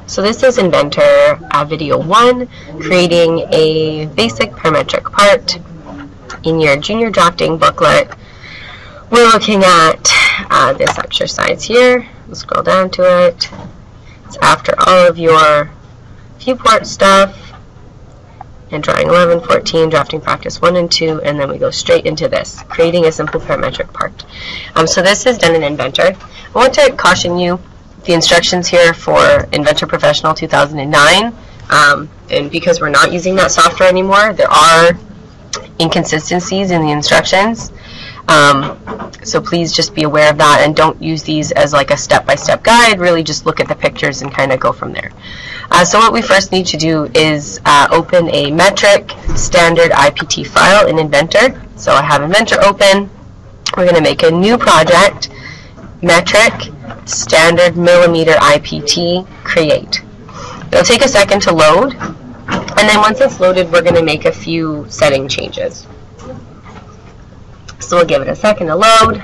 So this is Inventor video 1, creating a basic parametric part. In your junior drafting booklet, we're looking at this exercise here. We'll scroll down to it. It's after all of your viewport stuff and drawing 11, 14, drafting practice 1 and 2, and then we go straight into this, creating a simple parametric part. So this is done in Inventor. I want to caution you, the instructions here for Inventor Professional 2009, and because we're not using that software anymore, there are inconsistencies in the instructions. So please just be aware of that and don't use these as like a step-by-step guide. Really just look at the pictures and kind of go from there. So what we first need to do is open a metric standard IPT file in Inventor. So I have Inventor open. We're going to make a new project, metric standard millimeter IPT create. It'll take a second to load, and then once it's loaded, we're going to make a few setting changes. So we'll give it a second to load.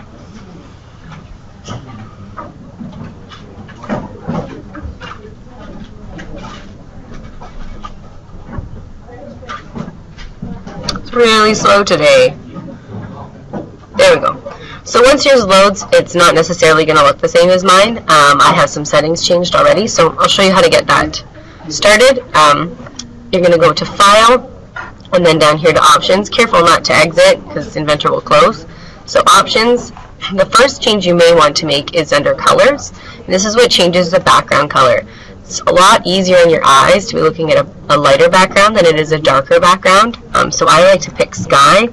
It's really slow today. There we go. So once yours loads, it's not necessarily going to look the same as mine. I have some settings changed already, so I'll show you how to get that started. You're going to go to File, and then down here to Options. Careful not to exit, because Inventor will close. So Options, the first change you may want to make is under Colors. And this is what changes the background color. It's a lot easier on your eyes to be looking at a lighter background than it is a darker background. So I like to pick Sky.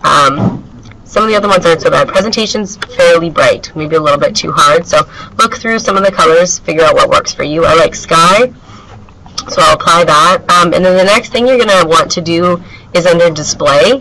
Some of the other ones aren't so bad. Presentation's fairly bright, maybe a little bit too hard. So look through some of the colors, figure out what works for you. I like Sky, so I'll apply that. And then the next thing you're going to want to do is under Display.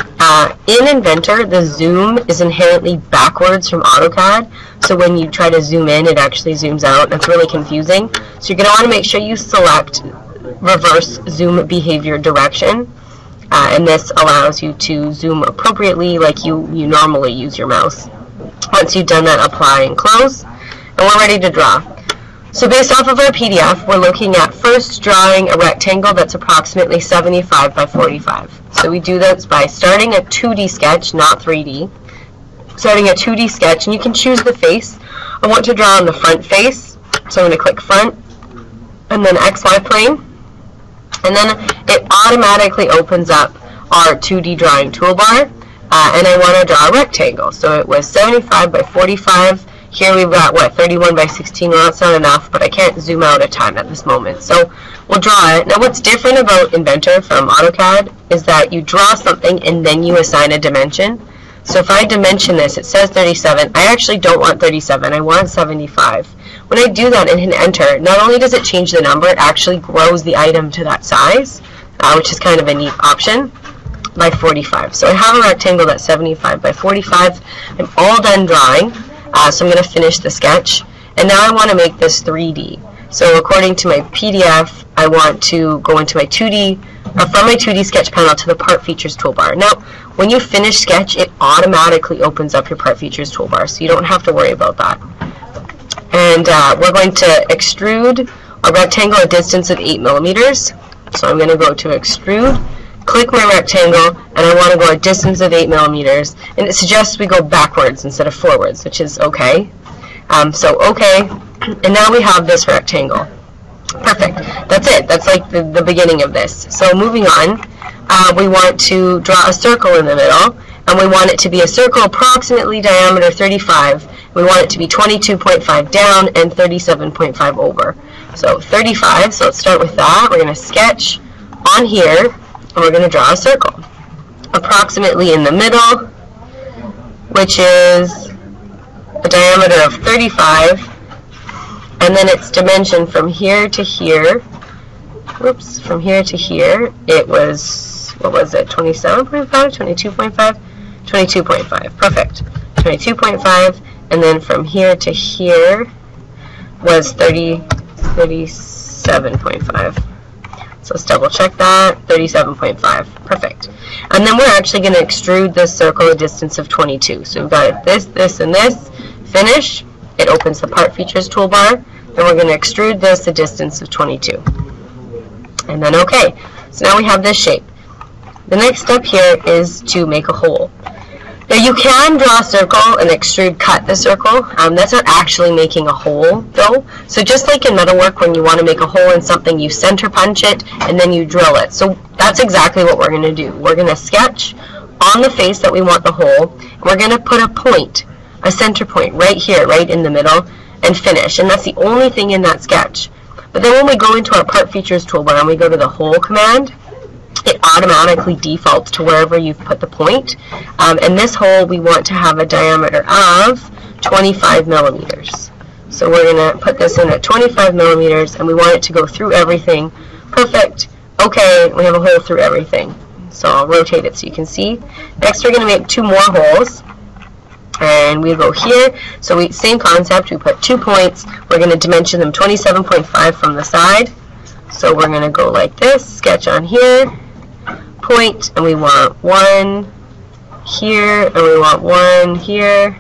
In Inventor, the zoom is inherently backwards from AutoCAD. So when you try to zoom in, it actually zooms out. That's really confusing. So you're going to want to make sure you select reverse zoom behavior direction. And this allows you to zoom appropriately like you normally use your mouse. Once you've done that, apply and close. And we're ready to draw. So based off of our PDF, we're looking at first drawing a rectangle that's approximately 75 by 45. So we do this by starting a 2D sketch, not 3D. Starting a 2D sketch, and you can choose the face. I want to draw on the front face, so I'm going to click front, and then XY plane. And then it automatically opens up our 2D drawing toolbar, and I want to draw a rectangle. So it was 75 by 45. Here we've got, what, 31 by 16. Well, that's not enough, but I can't zoom out a ton at this moment. So we'll draw it. Now what's different about Inventor from AutoCAD is that you draw something and then you assign a dimension. So if I dimension this, it says 37. I actually don't want 37. I want 75. When I do that and hit enter, not only does it change the number, it actually grows the item to that size, which is kind of a neat option, by 45. So I have a rectangle that's 75 by 45. I'm all done drawing, so I'm going to finish the sketch. And now I want to make this 3D. So according to my PDF, I want to go into my 2D, from my 2D sketch panel to the Part Features toolbar. Now, when you finish sketch, it automatically opens up your Part Features toolbar, so you don't have to worry about that. And we're going to extrude a rectangle at a distance of 8 millimeters. So I'm going to go to extrude, click my rectangle, and I want to go a distance of 8 millimeters. And it suggests we go backwards instead of forwards, which is okay. So okay, and now we have this rectangle. Perfect. That's it. That's like the beginning of this. So moving on, we want to draw a circle in the middle, and we want it to be a circle approximately diameter 35. We want it to be 22.5 down and 37.5 over. So 35, so let's start with that. We're going to sketch on here, and we're going to draw a circle. Approximately in the middle, which is a diameter of 35, and then its dimension from here to here, whoops, from here to here, it was, what was it, 27.5, 22.5? 22.5, perfect. 22.5. And then from here to here was 37.5. So let's double check that. 37.5. Perfect. And then we're actually going to extrude this circle a distance of 22. So we've got this, this, and this. Finish. It opens the Part Features toolbar. I'm we're going to extrude this a distance of 22. And then okay. So now we have this shape. The next step here is to make a hole. Now you can draw a circle and extrude cut the circle. That's not actually making a hole though. So just like in metalwork, when you want to make a hole in something, you center punch it and then you drill it. So that's exactly what we're going to do. We're going to sketch on the face that we want the hole. We're going to put a point, a center point right here, right in the middle, and finish. And that's the only thing in that sketch. But then when we go into our part features toolbar and we go to the hole command, it automatically defaults to wherever you've put the point. And this hole we want to have a diameter of 25 millimeters. So we're going to put this in at 25 millimeters and we want it to go through everything. Perfect. Okay, we have a hole through everything. So I'll rotate it so you can see. Next we're going to make 2 more holes. And we go here. So same concept, we put 2 points. We're going to dimension them 27.5 from the side. So we're going to go like this, sketch on here, point, and we want 1 here, and we want 1 here,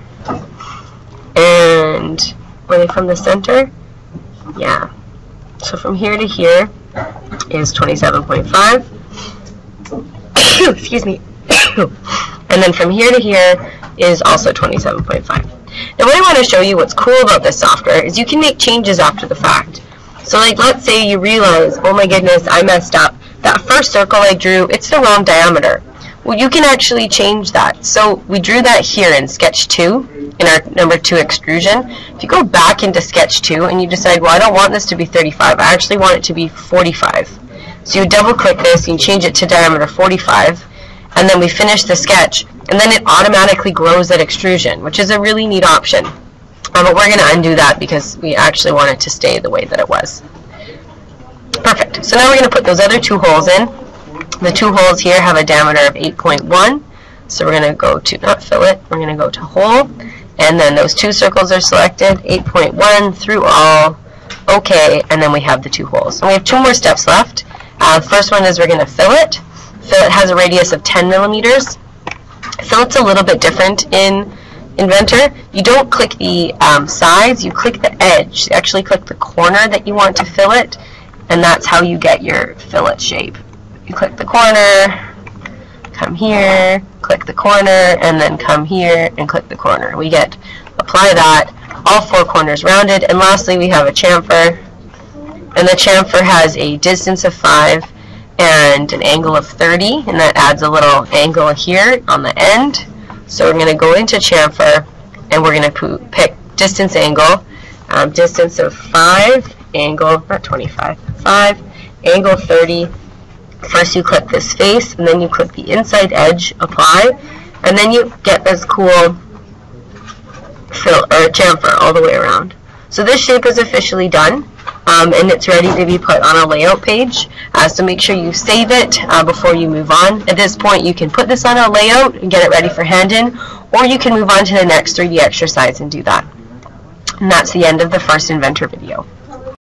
and were they from the center? Yeah. So from here to here is 27.5. Excuse me. And then from here to here is also 27.5. Now what I want to show you what's cool about this software is you can make changes after the fact. So like let's say you realize, oh my goodness, I messed up. That first circle I drew, it's the wrong diameter. Well, you can actually change that. So we drew that here in sketch 2, in our number 2 extrusion. If you go back into sketch 2 and you decide, well, I don't want this to be 35, I actually want it to be 45. So you double click this and you change it to diameter 45, and then we finish the sketch, and then it automatically grows that extrusion, which is a really neat option. But we're going to undo that because we actually want it to stay the way that it was. Perfect. So now we're going to put those other 2 holes in. The 2 holes here have a diameter of 8.1. So we're going to go to, not fillet, we're going to go to hole. And then those 2 circles are selected, 8.1 through all. Okay, and then we have the 2 holes. And we have 2 more steps left. First one is we're going to fillet. Fillet has a radius of 10 millimeters. Fillet's a little bit different in Inventor. You don't click the sides, you click the edge. You actually click the corner that you want to fillet, and that's how you get your fillet shape. You click the corner, come here, click the corner, and then come here and click the corner. We get, apply that, all 4 corners rounded, and lastly we have a chamfer, and the chamfer has a distance of 5 and an angle of 30, and that adds a little angle here on the end. So we're going to go into chamfer, and we're going to pick distance angle, distance of 5, angle, not 25, 5, angle 30. First you click this face, and then you click the inside edge, apply, and then you get this cool chamfer all the way around. So this shape is officially done, and it's ready to be put on a layout page. So make sure you save it before you move on. At this point you can put this on a layout and get it ready for hand-in, or you can move on to the next 3D exercise and do that. And that's the end of the first Inventor video.